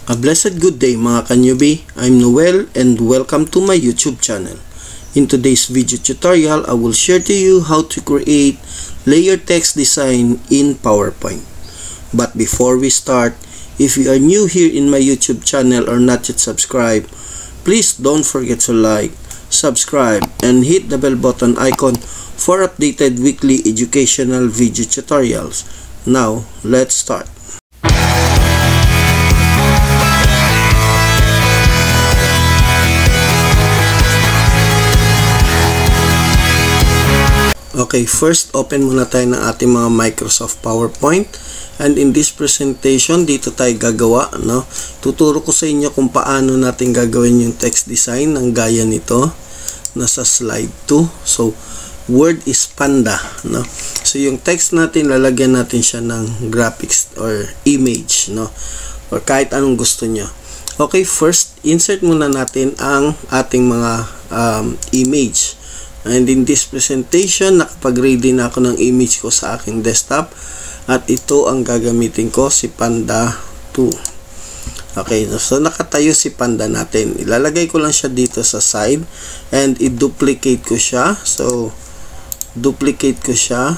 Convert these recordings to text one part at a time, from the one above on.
A blessed good day mga ka-newbie. I'm Noel and welcome to my YouTube channel. In today's video tutorial, I will share to you how to create layer text design in PowerPoint. But before we start, if you are new here in my YouTube channel or not yet subscribed, please don't forget to like, subscribe, and hit the bell button icon for updated weekly educational video tutorials. Now, let's start. Okay, first open muna tayo ng ating mga Microsoft PowerPoint. And in this presentation, dito tayo gagawa, no? Tuturo ko sa inyo kung paano natin gagawin yung text design ng gaya nito. Nasa slide 2. So, word is panda, no? So, yung text natin, lalagyan natin siya ng graphics or image, no? Or kahit anong gusto nyo. Okay, first, insert muna natin ang ating mga image. And in this presentation, nakapag-ready na ako ng image ko sa aking desktop. At ito ang gagamitin ko, si Panda 2. Okay, so nakatayo si Panda natin. Ilalagay ko lang siya dito sa side. And i-duplicate ko siya. So, duplicate ko siya.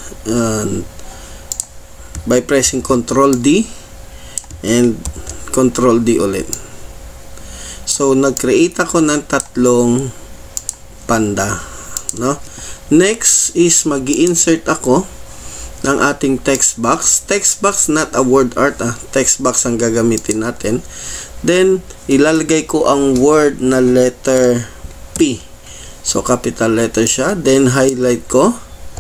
By pressing Ctrl D. And Ctrl D ulit. So, nag-create ako ng tatlong panda. No? Next is mag-i-insert ako ng ating text box. Text box, not a word art. Text box ang gagamitin natin. Then, ilalagay ko ang word na letter P. So, capital letter siya. Then, highlight ko.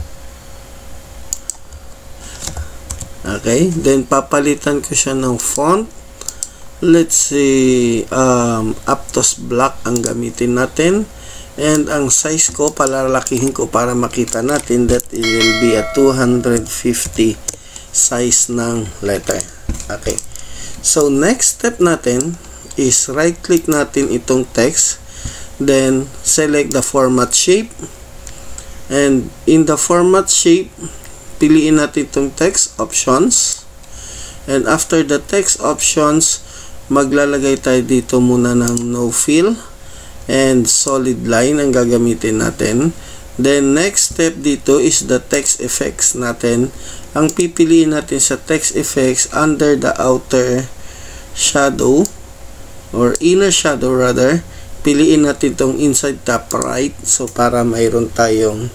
Okay. Then, papalitan ko siya ng font. Let's say, Aptos Black ang gamitin natin. And ang size ko, palalakihin ko para makita natin that it will be a 250 size ng letter. Okay. So, next step natin is right-click natin itong text. Then, select the format shape. And in the format shape, piliin natin itong text options. And after the text options, maglalagay tayo dito muna ng no fill. And solid line ang gagamitin natin. Then next step dito is the text effects natin. Ang pipiliin natin sa text effects under the outer shadow or inner shadow rather, piliin natin tong inside top right. So para mayroon tayong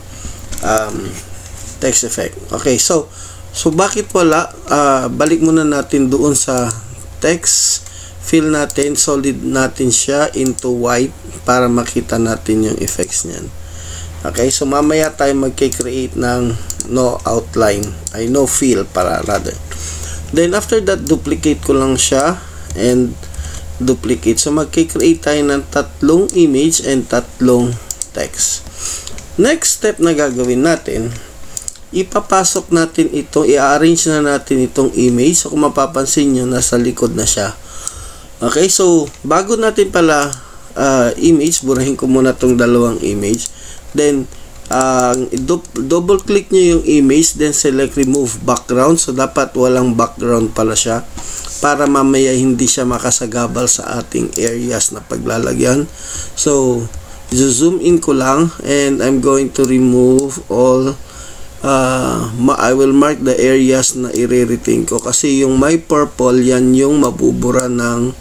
text effect. Okay, so bakit wala? Balik muna natin doon sa text. Fill natin, solid natin siya into white para makita natin yung effects niyan. Okay, so mamaya tayo magkikreate ng no outline, ay no fill para rather. Then after that, duplicate ko lang siya and duplicate. So magkikreate tayo ng tatlong image and tatlong text. Next step na gagawin natin, ipapasok natin ito, i-arrange na natin itong image. So kung mapapansin nyo, nasa likod na siya. Okay, so bago natin pala image, burahin ko muna tong dalawang image. Then, double click nyo yung image, then select remove background. So, dapat walang background pala siya para mamaya hindi siya makasagabal sa ating areas na paglalagyan. So, zoom in ko lang and I'm going to remove all. I will mark the areas na i-retain ko kasi yung may purple, yan yung mabubura ng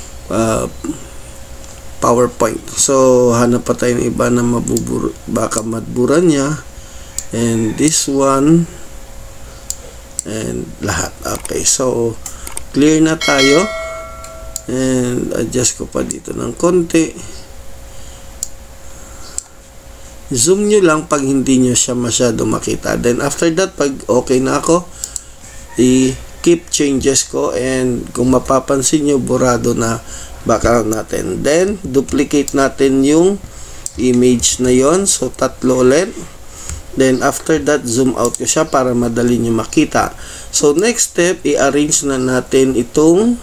PowerPoint. So, hanap pa tayo ng iba na mabubura, baka madbura niya. And this one. And lahat. Okay. So, clear na tayo. And adjust ko pa dito ng konti. Zoom nyo lang pag hindi nyo siya masyado makita. Then, after that, pag okay na ako, keep changes ko and kung mapapansin nyo, burado na background natin. Then, duplicate natin yung image na yon. So, tatlo ulit. Then, after that, zoom out ko siya para madali nyo makita. So, next step, i-arrange na natin itong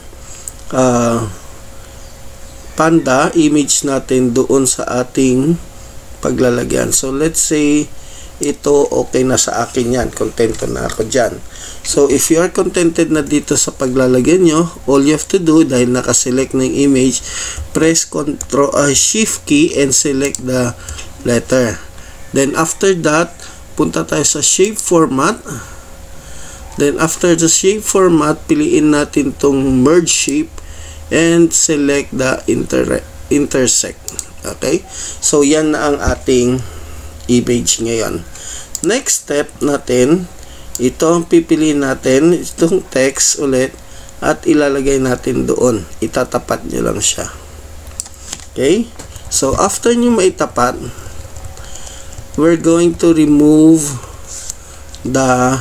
panda image natin doon sa ating paglalagyan. So, let's say, ito okay na sa akin yan, kontento na ako dyan. So if you are contented na dito sa paglalagay nyo, all you have to do, dahil nakaselect na yung image, press Shift key and select the letter. Then after that, punta tayo sa shape format. Then after the shape format, piliin natin tong merge shape and select the intersect. Okay? So yan na ang ating image ngayon. Next step natin, ito ang pipiliin natin, itong text ulit, at ilalagay natin doon. Itatapat nyo lang siya. Okay? So, after nyo maitapat, we're going to remove the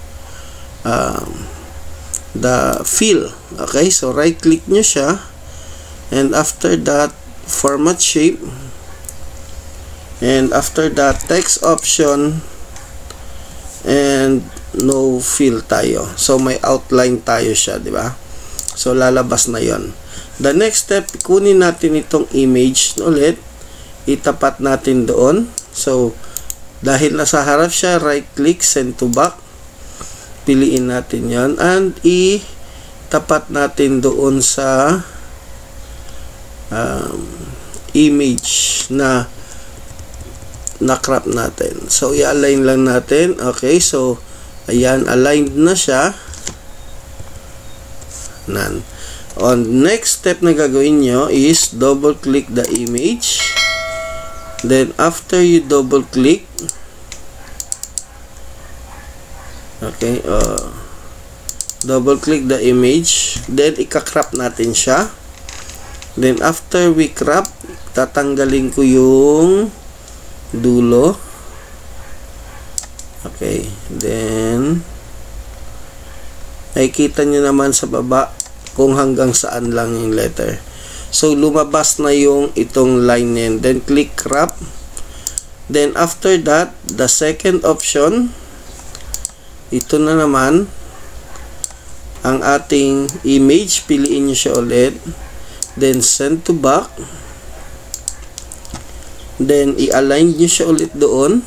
fill. Okay? So, right-click nyo siya, and after that, format shape, and after that, text option, and no fill tayo. So may outline tayo siya, di ba? So lalabas na 'yon. The next step, kunin natin itong image ulit, itapat natin doon. So dahil nasa harap siya, right click, send to back. Piliin natin 'yon and itapat natin doon sa image na crop natin. So i-align lang natin. Okay, so ayan, aligned na siya. Nan. On next step na gagawin nyo is double click the image. Then after you double click, okay, double click the image, then ika-crop natin siya. Then after we crop, tatanggalin ko yung dulo. Okay, then nakikita nyo naman sa baba kung hanggang saan lang yung letter. So lumabas na yung itong line yan. Then click crop. Then after that, the second option, ito na naman ang ating image. Piliin nyo siya ulit, then send to back, then i-align nyo siya ulit doon.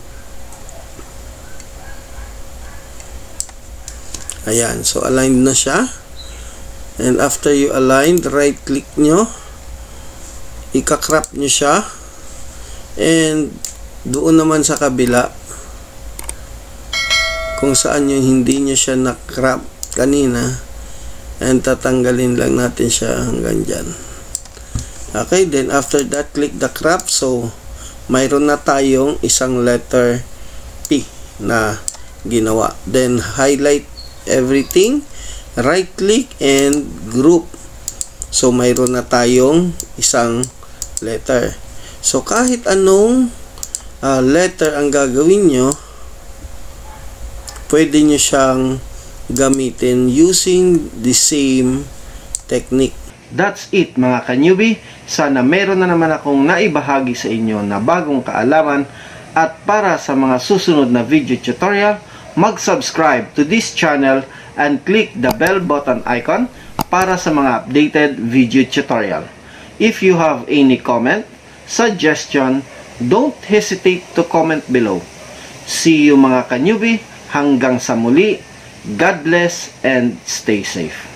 Ayan, so aligned na siya. And after you aligned, right click nyo, ika-crop nyo siya, and doon naman sa kabila kung saan yung hindi nyo siya na-crop kanina, and tatanggalin lang natin siya hanggang dyan. Okay, then after that, click the crop. So mayroon na tayong isang letter P na ginawa. Then highlight everything, right click and group. So mayroon na tayong isang letter. So kahit anong letter ang gagawin nyo, pwede nyo siyang gamitin using the same technique. That's it mga ka-newbie. Sana meron na naman akong naibahagi sa inyo na bagong kaalaman, at para sa mga susunod na video tutorial, mag-subscribe to this channel and click the bell button icon para sa mga updated video tutorial. If you have any comment, suggestion, don't hesitate to comment below. See you mga ka-newbie, hanggang sa muli. God bless and stay safe.